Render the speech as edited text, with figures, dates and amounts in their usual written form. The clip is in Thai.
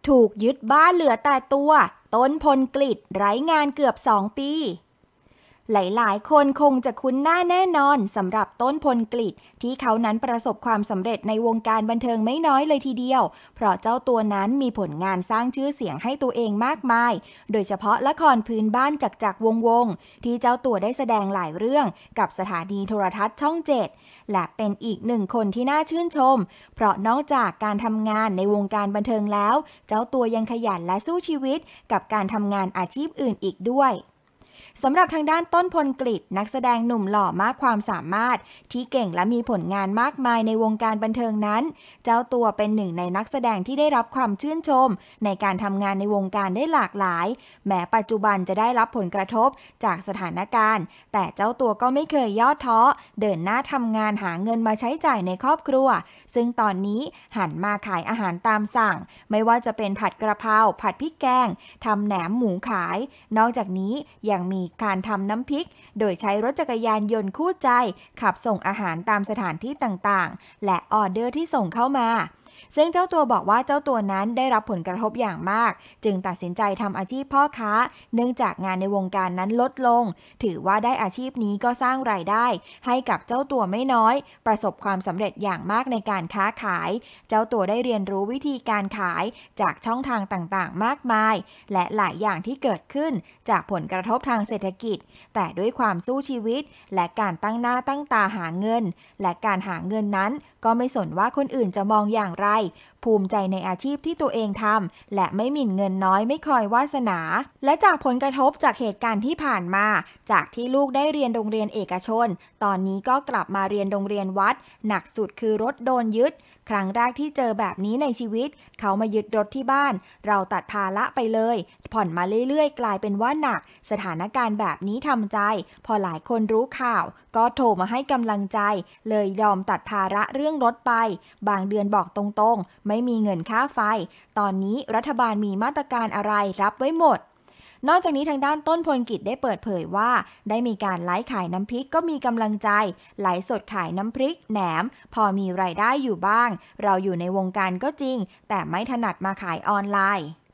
ถูกยึดบ้านเหลือแต่ตัวต้นพลกฤษไร้งานเกือบ2 ปีหลายๆ คนคงจะคุ้นหน้าแน่นอนสำหรับต้นพลกฤษที่เขานั้นประสบความสำเร็จในวงการบันเทิงไม่น้อยเลยทีเดียวเพราะเจ้าตัวนั้นมีผลงานสร้างชื่อเสียงให้ตัวเองมากมายโดยเฉพาะละครพื้นบ้านจักรวงศ์ที่เจ้าตัวได้แสดงหลายเรื่องกับสถานีโทรทัศน์ช่อง7และเป็นอีกหนึ่งคนที่น่าชื่นชมเพราะนอกจากการทำงานในวงการบันเทิงแล้วเจ้าตัวยังขยันและสู้ชีวิตกับการทำงานอาชีพอื่นอีกด้วยสำหรับทางด้านต้นพลกฤษนักแสดงหนุ่มหล่อมากความสามารถที่เก่งและมีผลงานมากมายในวงการบันเทิงนั้นเจ้าตัวเป็นหนึ่งในนักแสดงที่ได้รับความชื่นชมในการทำงานในวงการได้หลากหลายแม้ปัจจุบันจะได้รับผลกระทบจากสถานการณ์แต่เจ้าตัวก็ไม่เคยย่อท้อเดินหน้าทำงานหาเงินมาใช้จ่ายในครอบครัวซึ่งตอนนี้หันมาขายอาหารตามสั่งไม่ว่าจะเป็นผัดกระเพราผัดพริกแกงทำแหนมหมูขายนอกจากนี้ยังมีการทำน้ำพริกโดยใช้รถจักรยานยนต์คู่ใจขับส่งอาหารตามสถานที่ต่างๆและออเดอร์ที่ส่งเข้ามาซึ่งเจ้าตัวบอกว่าเจ้าตัวนั้นได้รับผลกระทบอย่างมากจึงตัดสินใจทำอาชีพพ่อค้าเนื่องจากงานในวงการนั้นลดลงถือว่าได้อาชีพนี้ก็สร้างรายได้ให้กับเจ้าตัวไม่น้อยประสบความสำเร็จอย่างมากในการค้าขายเจ้าตัวได้เรียนรู้วิธีการขายจากช่องทางต่างๆมากมายและหลายอย่างที่เกิดขึ้นจากผลกระทบทางเศรษฐกิจแต่ด้วยความสู้ชีวิตและการตั้งหน้าตั้งตาหาเงินและการหาเงินนั้นก็ไม่สนว่าคนอื่นจะมองอย่างไรภูมิใจในอาชีพที่ตัวเองทำและไม่หมิ่นเงินน้อยไม่คอยวาสนาและจากผลกระทบจากเหตุการณ์ที่ผ่านมาจากที่ลูกได้เรียนโรงเรียนเอกชนตอนนี้ก็กลับมาเรียนโรงเรียนวัดหนักสุดคือรถโดนยึดครั้งแรกที่เจอแบบนี้ในชีวิตเขามายึดรถที่บ้านเราตัดภาระไปเลยผ่อนมาเรื่อยๆกลายเป็นว่าหนักสถานการณ์แบบนี้ทำใจพอหลายคนรู้ข่าวก็โทรมาให้กำลังใจเลยยอมตัดภาระเรื่องรถไปบางเดือนบอกตรงๆไม่มีเงินค่าไฟตอนนี้รัฐบาลมีมาตรการอะไรรับไว้หมดนอกจากนี้ทางด้านต้นพลกิจได้เปิดเผยว่าได้มีการไลฟ์ขายน้ำพริกก็มีกำลังใจไลฟ์สดขายน้ำพริกแหนมพอมีรายได้อยู่บ้างเราอยู่ในวงการก็จริงแต่ไม่ถนัดมาขายออนไลน์